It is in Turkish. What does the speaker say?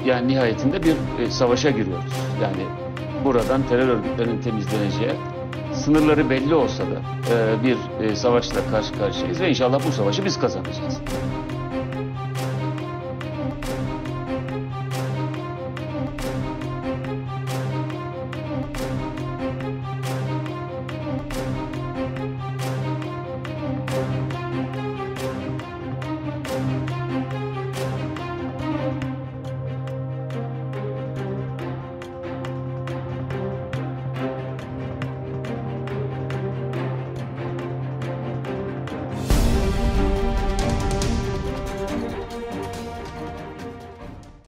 Yani nihayetinde bir savaşa giriyoruz. Yani buradan terör örgütlerinin temizleneceği, sınırları belli olsa da bir savaşla karşı karşıyayız ve inşallah bu savaşı biz kazanacağız.